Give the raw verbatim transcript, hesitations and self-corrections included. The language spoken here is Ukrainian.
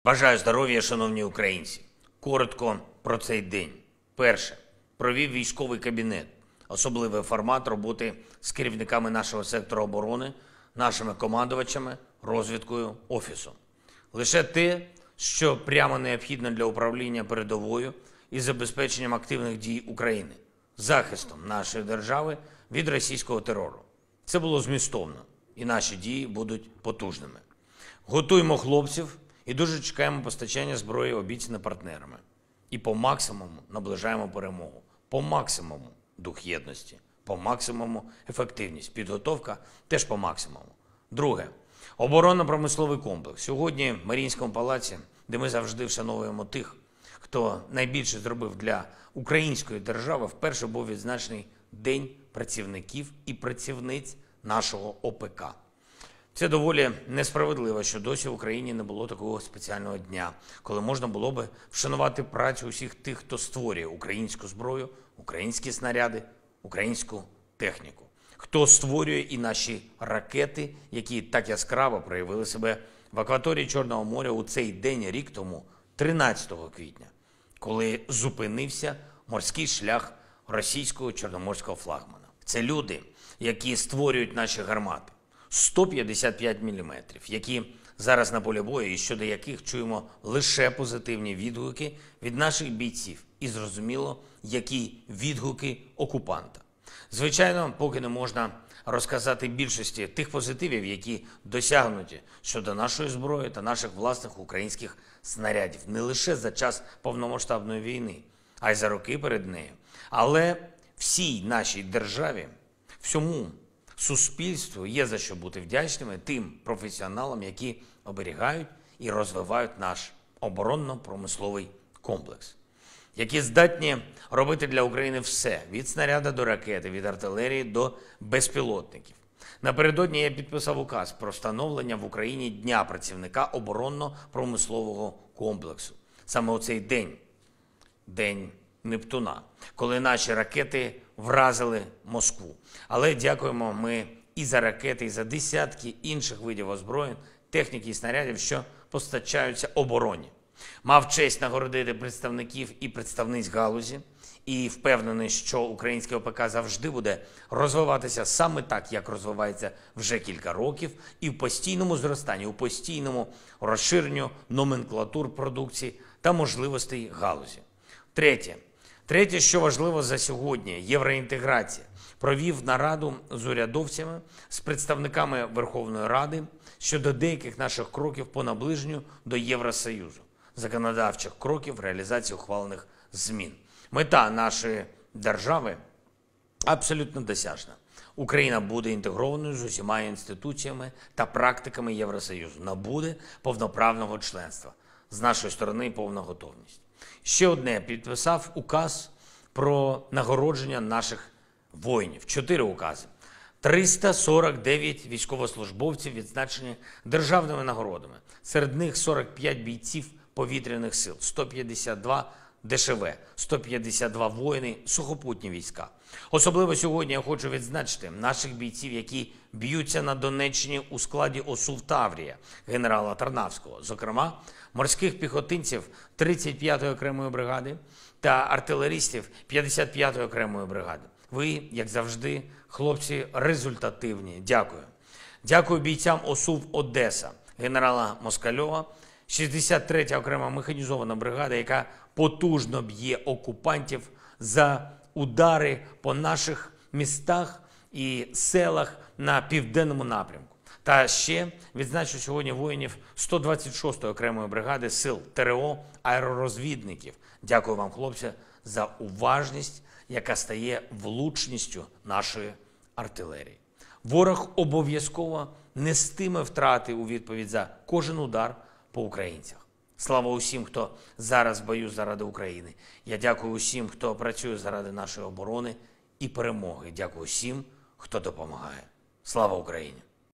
Бажаю здоров'я, шановні українці. Коротко про цей день. Перше. Провів військовий кабінет. Особливий формат роботи з керівниками нашого сектору оборони, нашими командувачами, розвідкою, офісом. Лише те, що прямо необхідно для управління передовою і забезпеченням активних дій України, захистом нашої держави від російського терору. Це було змістовно, і наші дії будуть потужними. Готуємо хлопців і дуже чекаємо постачання зброї, обіцяне партнерами. І по максимуму наближаємо перемогу. По максимуму дух єдності, по максимуму ефективність. Підготовка теж по максимуму. Друге. Оборонно-промисловий комплекс. Сьогодні в Маріїнському палаці, де ми завжди вшановуємо тих, хто найбільше зробив для української держави, вперше був відзначений День працівників і працівниць нашого О Пе Ка. Це доволі несправедливо, що досі в Україні не було такого спеціального дня, коли можна було би вшанувати працю усіх тих, хто створює українську зброю, українські снаряди, українську техніку. Хто створює і наші ракети, які так яскраво проявили себе в акваторії Чорного моря у цей день рік тому, тринадцятого квітня, коли зупинився морський шлях російського чорноморського флагмана. Це люди, які створюють наші гармати. сто п'ятдесят п'ять міліметрів, які зараз на полі бою і щодо яких чуємо лише позитивні відгуки від наших бійців. І зрозуміло, які відгуки окупанта. Звичайно, поки не можна розказати більшості тих позитивів, які досягнуті щодо нашої зброї та наших власних українських снарядів. Не лише за час повномасштабної війни, а й за роки перед нею. Але всій нашій державі, всьому суспільству є за що бути вдячними тим професіоналам, які оберігають і розвивають наш оборонно-промисловий комплекс, які здатні робити для України все, від снаряда до ракети, від артилерії до безпілотників. Напередодні я підписав указ про встановлення в Україні Дня працівника оборонно-промислового комплексу. Саме у цей день, День Нептуна, коли наші ракети вразили Москву. Але дякуємо ми і за ракети, і за десятки інших видів озброєнь, техніки і снарядів, що постачаються обороні. Мав честь нагородити представників і представниць галузі, і впевнений, що українське О Пе Ка завжди буде розвиватися саме так, як розвивається вже кілька років, і в постійному зростанні, у постійному розширенню номенклатур продукції та можливостей галузі. Третє. Третє, що важливо за сьогодні – євроінтеграція. Провів нараду з урядовцями, з представниками Верховної Ради щодо деяких наших кроків по наближенню до Євросоюзу, законодавчих кроків реалізації ухвалених змін. Мета нашої держави абсолютно досяжна. Україна буде інтегрованою з усіма інституціями та практиками Євросоюзу, набуде повноправного членства. З нашої сторони повна готовність. Ще одне, підписав указ про нагородження наших воїнів. Чотири укази. триста сорок дев'ять військовослужбовців відзначені державними нагородами. Серед них сорок п'ять бійців повітряних сил, сто п'ятдесят два Де Ше Ve, сто п'ятдесят два воїни сухопутні війська. Особливо сьогодні я хочу відзначити наших бійців, які б'ються на Донеччині у складі О Су в Таврія, генерала Тарнавського. Зокрема, морських піхотинців тридцять п'ятої окремої бригади та артилерістів п'ятдесят п'ятої окремої бригади. Ви, як завжди, хлопці результативні. Дякую. Дякую бійцям О Су в Одеса, генерала Москальова, шістдесят третя окрема механізована бригада, яка потужно б'є окупантів за удари по наших містах і селах на південному напрямку. Та ще відзначу сьогодні воїнів сто двадцять шостої окремої бригади сил Те Ре О аеророзвідників. Дякую вам, хлопці, за уважність, яка стає влучністю нашої артилерії. Ворог обов'язково нестиме втрати у відповідь за кожен удар по українцях. Слава усім, хто зараз в бою заради України. Я дякую усім, хто працює заради нашої оборони і перемоги. Дякую усім, хто допомагає. Слава Україні!